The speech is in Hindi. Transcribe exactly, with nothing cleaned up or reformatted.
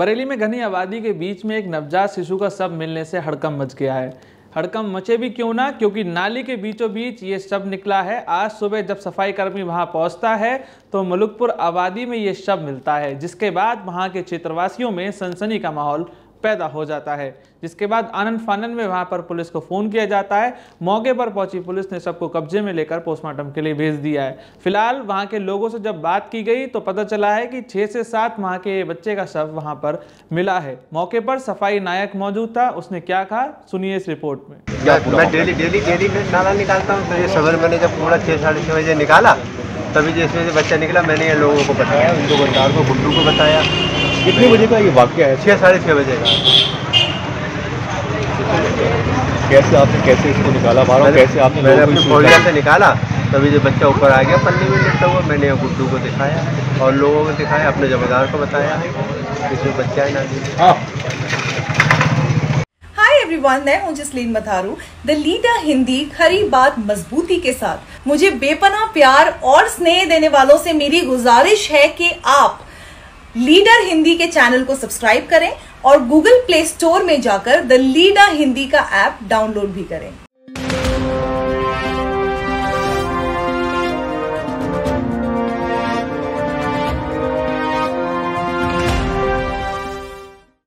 बरेली में घनी आबादी के बीच में एक नवजात शिशु का शव मिलने से हड़कंप मच गया है। हड़कंप मचे भी क्यों ना, क्योंकि नाली के बीचों बीच ये शव निकला है। आज सुबह जब सफाई कर्मी वहां पहुंचता है तो मलुकपुर आबादी में ये शव मिलता है, जिसके बाद वहां के क्षेत्रवासियों में सनसनी का माहौल पैदा हो जाता है। जिसके बाद आनन फानन में वहां पर पुलिस को फोन किया जाता है। मौके पर पहुंची पुलिस ने सबको कब्जे में लेकर पोस्टमार्टम के लिए भेज दिया है। फिलहाल वहां के लोगों से जब बात की गई तो पता चला है कि छह से सात माह के बच्चे का शव वहां पर मिला है। मौके पर सफाई नायक मौजूद था, उसने क्या कहा सुनिए इस रिपोर्ट में। मैं डेली डेली डेली में नाला निकालता हूँ, तो ये सवेरे मैंने जब पूरा छः साढ़े छः बजे निकाला, तभी जैसे बच्चा निकला मैंने ये लोगों को बताया, उन दुकानदार को, गुड्डू को बताया। कितने बजे का ये वाकया है? छः साढ़े छः बजे का। कैसे आपने कैसे इसको निकाला? मारो कैसे आपने? मैंने अपनी फौजिया से निकाला, तभी जब बच्चा ऊपर आ गया पन्नी में लिपटा हुआ, मैंने गुड्डू को दिखाया और लोगों को दिखाया, अपने जमादार को बताया इसमें बच्चा है ना। हाय एवरीवन, मैं हूं जसलीन मथारू, द लीडर हिंदी। खरी बात मजबूती के साथ। मुझे बेपनाह प्यार और स्नेह देने वालों से मेरी गुजारिश है कि आप लीडर हिंदी के चैनल को सब्सक्राइब करें और गूगल प्ले स्टोर में जाकर द लीडर हिंदी का ऐप डाउनलोड भी करें।